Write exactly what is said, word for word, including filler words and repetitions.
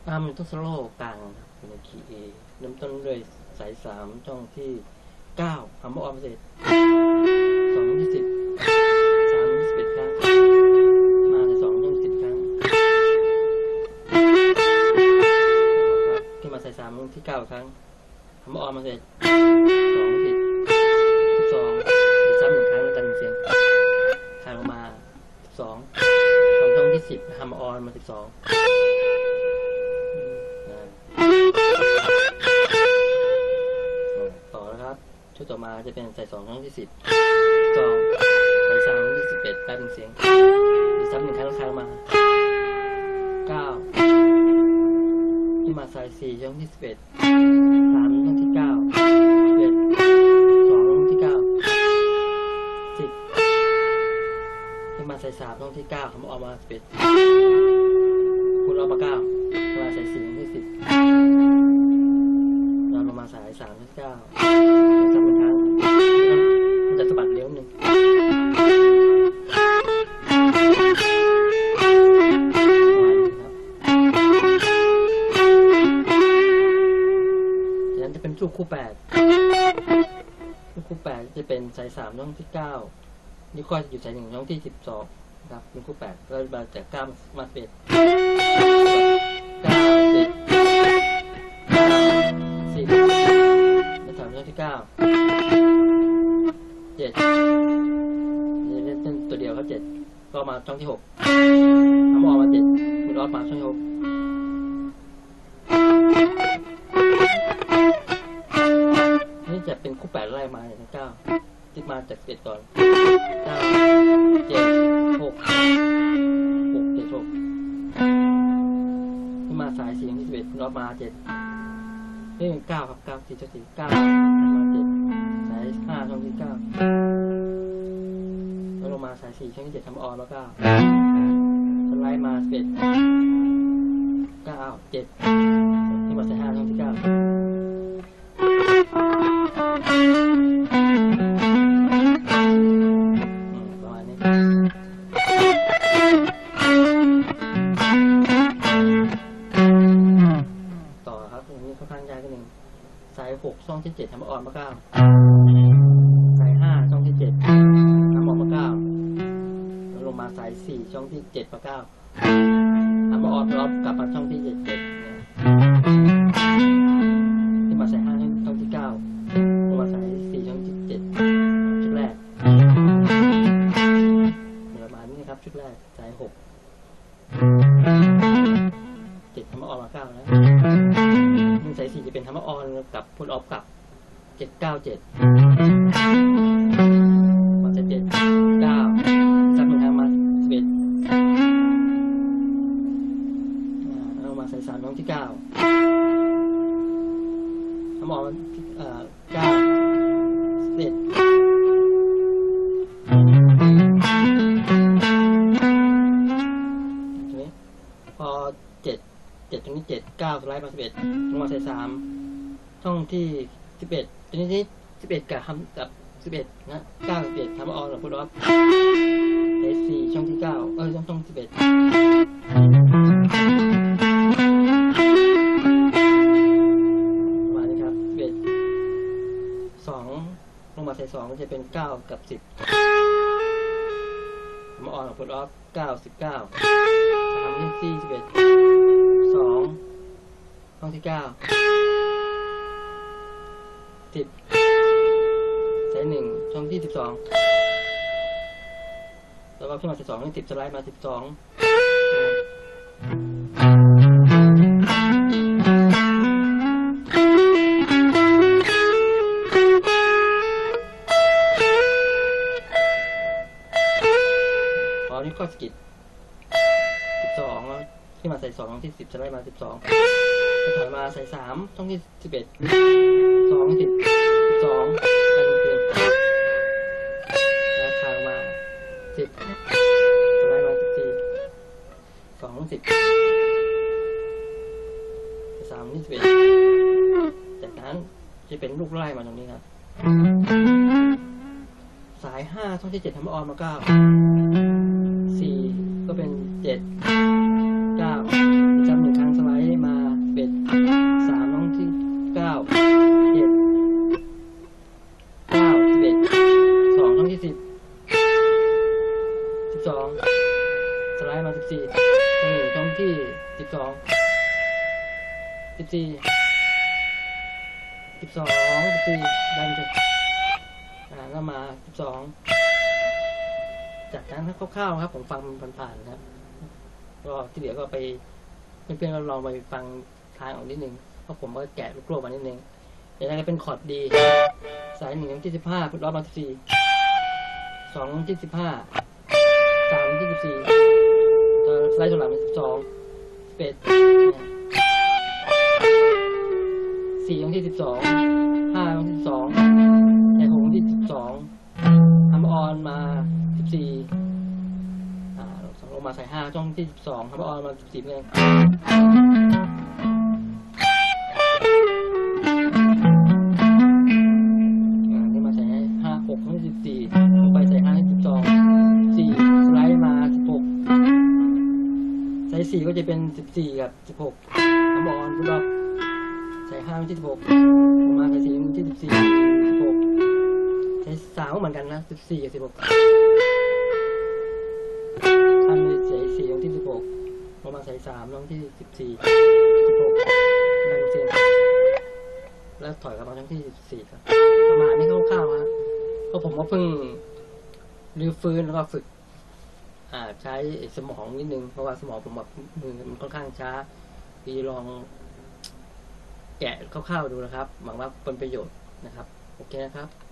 ถ้ามันต้องสโลว์กลางในคีย์ A เริ่มต้นด้วยสายสามช่องที่เก้าทำออมเสร็จสองที่สิบสามที่สิบเอ็ดครั้งมาในสองช่องสิบครั้งขึ้นมาใส่สามช่องที่เก้าครั้งทำออมมาเสร็จสองสิบสิบสองซ้ำหนึ่งครั้งแล้วกันเสียงคลายลงมาสิบสองทำช่องที่สิบทำออนมาสิบสองต่อนะครับชุดต่อมาจะเป็นใส่สองช่องที่สิบสองใส่สามช่องที่สิบเอ็ดแป๊บนึงเสียงหรือซ้ำหนึ่งครั้งแล้วคลายมาเก้าที่มาใส่สี่ช่องที่สิบเอ็ดสามช่องที่เก้าเอ็ดสองช่องที่เก้าสิบที่มาใส่สามช่องที่เก้าทำออกมาสิบเอ็ดคูณออกมาเก้ามาใส่สี่ช่องที่สิบเราลงมาสายสามช่องที่เก้าซ้ำหนึ่งครั้งมันจะสะบัดเลี้ยวหนึ่งลูกคู่แปดลูกคู่แปดจะเป็นสายสามช่องที่เก้านี่ข้อจะอยู่สายหนึ่งช่องที่สิบสองครับลูกคู่แปดเรามาจากเก้ามาสิบเอ็ดเก้าสิบสิบเป็นสามช่องที่เก้าเจ็ดนี่เล่นตัวเดียวครับเจ็ดก็มาช่องที่หกทำออกมาเจ็ดคุณรอดมาช่องที่หกจะเป็นคู่แปดไล่มาอย่างเก้าติดมาจากสิบเอ็ดก่อนเก้าเจ็ดหกหกเจ็ดหกขึ้นมาสายสี่ที่สิบเอ็ดรอบมาเจ็ดนี่เป็นเก้าครับเก้าสี่ช่องสี่เก้ามาเจ็ดสายห้าช่องที่เก้าแล้วลงมาสายสี่ช่องที่เจ็ดทำออนมาเก้าสไลด์มาสิบเอ็ดเก้าเจ็ดนี่มาสายห้าช่องที่เก้าประมาณนี้ต่อครับตรงนี้ค่อนข้างยากนิดนึงสายหกช่องที่เจ็ดทำออนมาเก้าสายห้าช่องที่เจ็ดทำออกมาเก้าแล้วลงมาสายสี่ช่องที่เจ็ดมาเก้าทำออนรอบกลับมาช่องที่เจ็ดเจ็ดที่มาสายห้าช่องที่เก้าลงมาสายสี่ช่องที่เจ็ดชุดแรกประมาณนี้ครับชุดแรกสายหกเจ็ดทำออนมาเก้าแล้วหนึ่งสายสี่จะเป็นทำออนกับพุทออฟกับเจ็ดเก้าเจ็ดมาสายเจ็ดเก้าจับหนึ่งทางมาสิบเอ็ดแล้วมาสายสามช่องที่เก้าทำออนเก้าสิบเอ็ดพอเจ็ดเจ็ดตรงนี้เจ็ดเก้าสไลด์มาสิบเอ็ดลงมาใส่สามช่องที่สิบเอ็ดตรงนี้ที่สิบเอ็ดกับทำกับสิบเอ็ดนะเก้าสิบเอ็ดทำออนกับพุทออฟใส่สี่ช่องที่เก้าเออช่องช่องสิบเอ็ดประมาณนี้ครับสิบเอ็ดสองลงมาใส่สองก็จะเป็นเก้ากับสิบทำออนกับพุทออฟเก้าสิบเก้าทำที่สี่สิบเอ็ดสองช่องที่เก้าสิบสายหนึ่งช่องที่สิบสองแล้วก็ขึ้นมาสิบสองสิบสไลด์มาสิบสองพอนี้ก็สกิดสิบสองแล้วที่มาใส่สองช่องที่สิบสไลด์มาสิบสองจะถอยมาใส่สามช่องที่สิบเอ็ดสองสิบสิบสองไปเรื่อยๆแล้วทางมาสิบสไลด์มาสิบสี่สองสิบสามที่สิบเอ็ดจากนั้นจะเป็นลูกไล่มาตรงนี้ครับสายห้าช่องที่เจ็ดทำออนมาเก้าสี่ก็เป็นเจ็ดเก้าจำหนึ่งครั้งสไลด์มาสิบสองสิบสี่สิบสองสิบสี่ดันไปอ่าแล้วมาสิบสองจากนั้นคร่าวๆครับผมฟังมันผ่านๆนะครับก็ที่เหลือก็ไปเพื่อนๆก็ลองไปฟังทางออกนิดนึงเพราะผมก็แกะลูกโลกมานิดนึงจะได้เป็นคอร์ดดีสายหนึ่งที่สิบห้าพุทรอบมาสิบสี่สองที่สิบห้าสามที่สิบสี่ตัวสไลด์ตัวหลังเป็นสิบสองสิบเอ็ดสี่ตรงที่สิบสองห้าตรงที่สิบสองในหกตรงที่สิบสองทำออนมาสิบสี่อ่าลงมาใส่ห้าช่องที่สิบสองทำออนมาสิบสี่เองนี่มาใส่ห้าหกช่องที่สิบสี่ลงไปใส่ห้าที่สิบสองสี่สไลด์มาสิบหกใส่สี่ก็จะเป็นสิบสี่กับสิบหกทำออนทุกรอบใส่ห้าที่สิบหกลงมาใส่สี่ที่สิบสี่สิบหกใส่สามก็เหมือนกันนะสิบสี่กับสิบหกทำใส่สี่ตรงที่สิบหกลงมาใส่สามตรงที่สิบสี่สิบหกดันเสียงแล้วถอยกลับมาตรงที่สิบสี่ครับประมาณนี้คร่าวๆครับเพราะผมก็เพิ่งรื้อฟื้นแล้วก็ฝึกอ่าใช้สมองนิดนึงเพราะว่าสมองผมแบบมือมันค่อนข้างช้าพี่ลองแกะคร่าวๆดูนะครับหวังว่าเป็นประโยชน์นะครับโอเคนะครับ